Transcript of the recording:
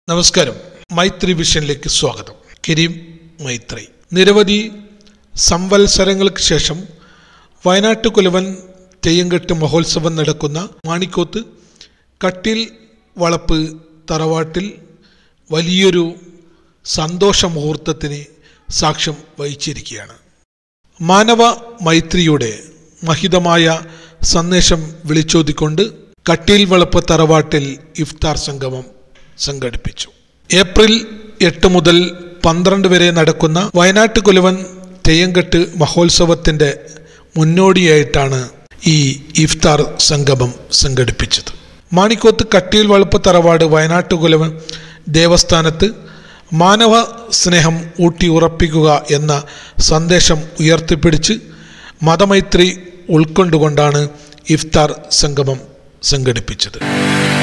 നമസ്കാരം. മൈത്രി വിഷനിലേക്ക് സ്വാഗതം. കരീം മൈത്രി. നിരവധി സംവത്സരങ്ങൾക്ക് ശേഷം വയനാട്ടുകുലവൻ തെയ്യംകെട്ട് മഹോത്സവം നടക്കുന്ന മാണിക്കോത്ത് കട്ടിൽ വളപ്പ് തറവാട്ടിൽ വലിയൊരു സന്തോഷ മുഹൂർത്തത്തിന് സാക്ഷ്യം വഹിച്ചിരിക്കുകയാണ്. മാനവ മൈത്രിയുടെ മഹിതമായ സന്ദേശം വിളിച്ചോതിക്കൊണ്ട് കട്ടിൽ വളപ്പ് തറവാട്ടിൽ ഇഫ്താർ സംഗമം സംഘടിപ്പിച്ചു. ഏപ്രിൽ 8 മുതൽ 12 വരെ നടക്കുന്ന വയനാട്ടുകുലവൻ തെയ്യംകെട്ട് മഹോത്സവത്തിൻ്റെ മുന്നോടിയായിട്ടാണ് ഈ ഇഫ്താർ സംഗമം സംഘടിപ്പിച്ചത്. മാണിക്കോത്ത് കട്ടിൽ വളപ്പ് തറവാട് വയനാട്ടുകുലവൻ ദേവസ്ഥാനത്ത് മാനവ സ്നേഹം ഊട്ടി ഉറപ്പിക്കുക എന്ന സന്ദേശം ഉയർത്തിപ്പിടിച്ച് മതമൈത്രി ഉൾക്കൊണ്ടുകൊണ്ടാണ് ഇഫ്താർ സംഗമം സംഘടിപ്പിച്ചത്.